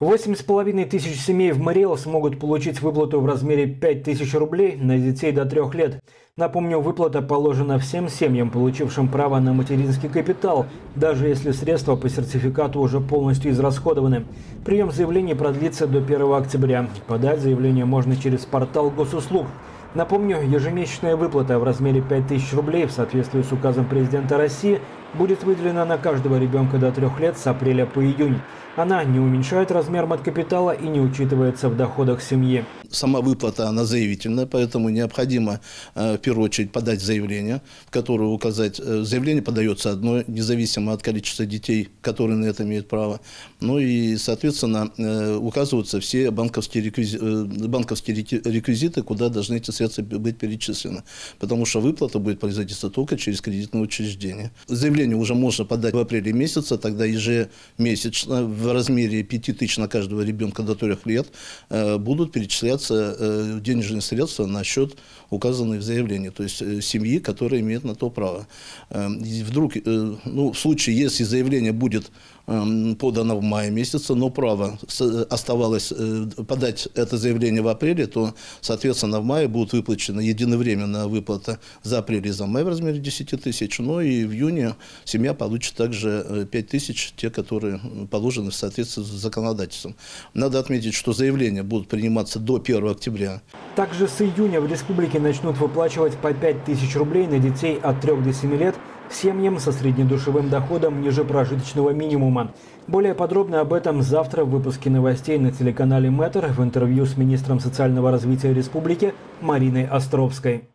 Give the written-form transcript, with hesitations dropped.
8,5 тысяч семей в Мариэл смогут получить выплату в размере 5 тысяч рублей на детей до 3 лет. Напомню, выплата положена всем семьям, получившим право на материнский капитал, даже если средства по сертификату уже полностью израсходованы. Прием заявлений продлится до 1 октября. Подать заявление можно через портал госуслуг. Напомню, ежемесячная выплата в размере 5 тысяч рублей в соответствии с указом президента России будет выделена на каждого ребенка до 3 лет с апреля по июнь. Она не уменьшает размер маткапитала и не учитывается в доходах семьи. Сама выплата, она заявительная, поэтому необходимо в первую очередь подать заявление, в которое указать. Заявление подается одно, независимо от количества детей, которые на это имеют право. Ну и, соответственно, указываются все банковские реквизиты, куда должны эти средства быть перечислены. Потому что выплата будет производиться только через кредитное учреждение. Заявление уже можно подать в апреле месяце, тогда ежемесячно в размере 5 тысяч на каждого ребенка до 3 лет будут перечисляться денежные средства на счет, указанный в заявлении, то есть семьи, которая имеет на то право. И вдруг, в случае, если заявление будет подано в мае месяце, но право оставалось подать это заявление в апреле, то, соответственно, в мае будет выплачена единовременная выплата за апрель и за май в размере 10 тысяч, но и в июне семья получит также 5 тысяч, те, которые положены в соответствии с законодательством. Надо отметить, что заявления будут приниматься до 1 октября. Также с июня в республике начнут выплачивать по 5 тысяч рублей на детей от 3 до 7 лет семьям со среднедушевым доходом ниже прожиточного минимума. Более подробно об этом завтра в выпуске новостей на телеканале Мэтр в интервью с министром социального развития республики Мариной Островской.